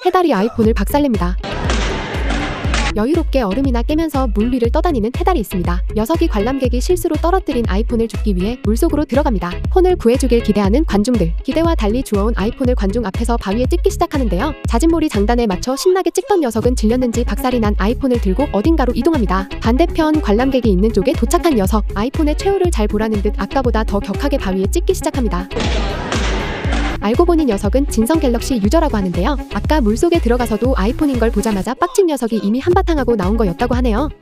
해달이 아이폰을 박살냅니다. 여유롭게 얼음이나 깨면서 물 위를 떠다니는 해달이 있습니다. 녀석이 관람객이 실수로 떨어뜨린 아이폰을 줍기 위해 물속으로 들어갑니다. 폰을 구해주길 기대하는 관중들. 기대와 달리 주워온 아이폰을 관중 앞에서 바위에 찍기 시작하는데요. 자진몰이 장단에 맞춰 신나게 찍던 녀석은 질렸는지 박살이 난 아이폰을 들고 어딘가로 이동합니다. 반대편 관람객이 있는 쪽에 도착한 녀석. 아이폰의 최후를 잘 보라는 듯 아까보다 더 격하게 바위에 찍기 시작합니다. 알고 보니 녀석은 진성 갤럭시 유저라고 하는데요. 아까 물속에 들어가서도 아이폰인 걸 보자마자 빡친 녀석이 이미 한바탕 하고 나온 거였다고 하네요.